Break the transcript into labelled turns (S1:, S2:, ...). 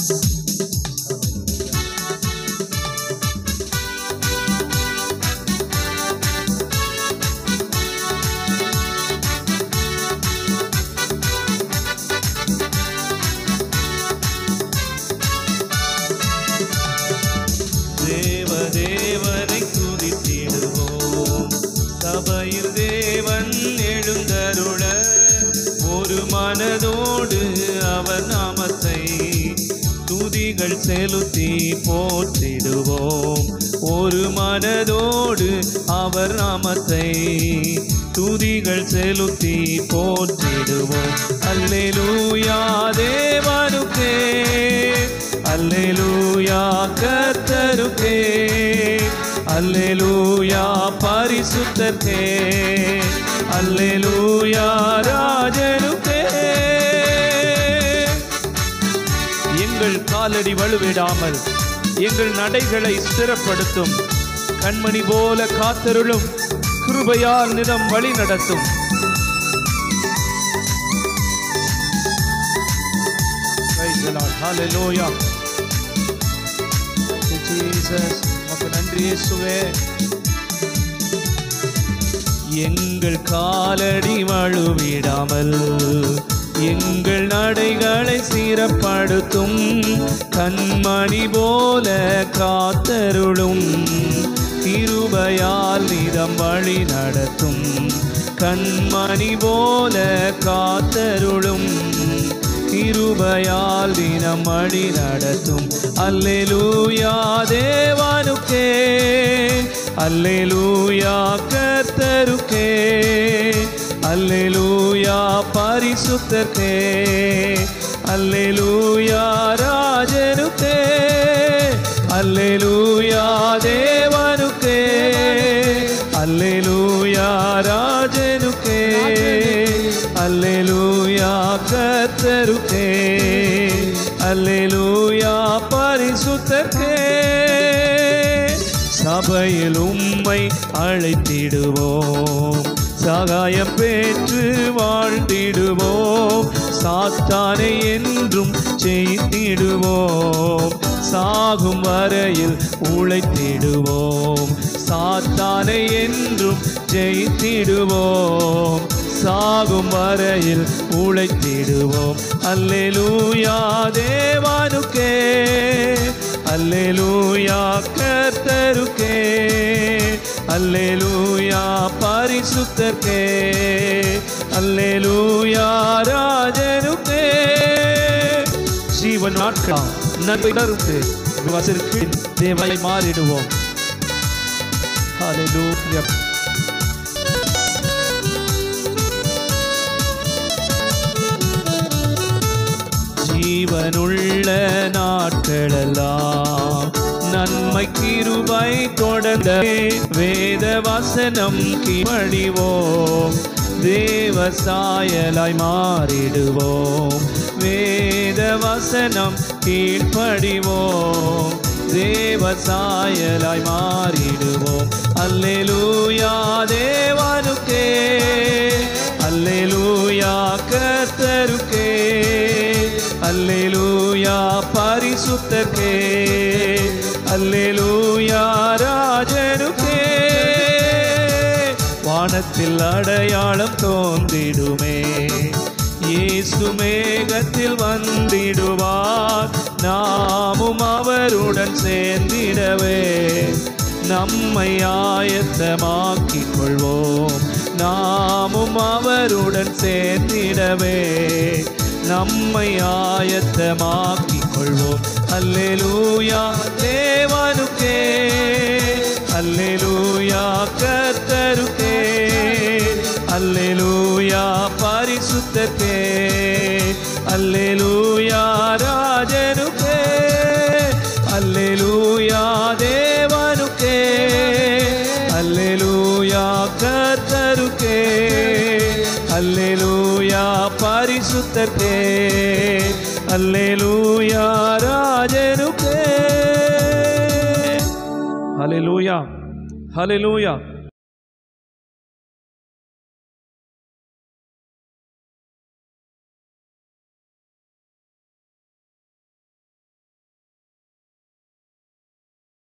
S1: தேவனை துதித்திடுவோம். சபையில் தேவன் எழுந்தருள ஒரு மனதோடு அவர் நாமத்தை துதிகள் செலுத்தி போற்றிடுவோம். ஒரு மனதோடு அவர் நாமத்தை துதிகள் செலுத்தி போற்றிடுவோம். அல்லேலூயா தேவனுக்கே, அல்லேலூயா கர்த்தருக்கே, அல்லேலூயா பரிசுத்தர்க்கே, அல்லேலூயா ராஜனுக்கே. எங்கள் காலடி வலுவிடாமல் எங்கள் நடைகளை ஸ்திரப்படுத்தும். கண்மணி போல காத்தருளும். கிருபையால் நிலம் வழி நடத்தும். Hallelujah. Thank you Jesus. உமக்கு நன்றி இயேசுவே. எங்கள் காலடி வழுவிடாமல் எங்கள் நடைகளை சீரப்படுத்தும். கண்மணி போல காத்தருளும். கிருபையால் நிலம் வழி நடத்தும். கண்மணி போல காத்தருளும். கிருபையால் தினம் வழி நடத்தும். அல்லேலூயா தேவனுக்கே, அல்லேலூயா கர்த்தருக்கே, அல்லேலூயா பரிசுத்தர்க்கே, அல்லேலூயா ராஜனுக்கே, அல்லேலூயா தேவனுக்கே, அல்லேலூயா ராஜனுக்கே, அல்லேலூயா கர்த்தருக்கே, அல்லேலூயா பரிசுத்தர்க்கே. சபையில் உம்மை அழைத்திடுவோம். சகாயம் பெற்று வாழ்ந்திடுவோம். சாத்தானை என்றும் செய்திடுவோம். சாகும் வரையில் உழைத்திடுவோம். சாத்தானை என்றும் ஜெயித்திடுவோம். சாகும் வரையில் உழைத்திடுவோம். அல்லேலூயா தேவனுக்கே, அல்லேலூயா கர்த்தருக்கே, அல்லேலூயா பரிசுத்தர்க்கே, அல்லேலூயா ராஜனுக்கே. ஜீவன் நாட்கள் நன்மைக்கு வசருக்கு தேவனை மாறிடுவோம். ஹல்லேலூயா. ஜீவனுள்ள நாட்களெல்லாம் நன்மை கிருபை தொடர்ந்த வேத வசனம் கீழ்ப்படிவோம். தேவ சாயலாய் மாறிடுவோம். வேத வசனம் கீழ்ப்படிவோம். தேவ சாயலாய் மாறிடுவோம். அல்லேலூயா தேவனுக்கே, அல்லேலூயா கர்த்தருக்கே, அல்லேலூயா பரிசுத்தர்க்கே, அல்லேலூயா ராஜனுக்கே. வானத்தில் அடையாளம் தோன்றிடுமே. இயேசு மேகத்தில் வந்திடுவார். நாமும் அவருடன் சேர்ந்திடவே நம்மை ஆயத்தமாக்கிக் கொள்வோம். நாமும் அவருடன் சேர்ந்திடவே நம்மை ஆயத்தமாக்கிக் கொள்வோம். அல்லேலூயா தேவனுக்கே, அல்லேலூயா கர்த்தருக்கே, அல்லேலூயா பரிசுத்தர்க்கே, அல்லேலூயா ராஜனுக்கே, அல்லேலூயா தேவனுக்கே, அல்லேலூயா கர்த்தருக்கே, அல்லேலூயா பரிசுத்தர்க்கே, அல்லேலூயா ராஜனுக்கே. ஹல்லேலூயா, ஹல்லேலூயா.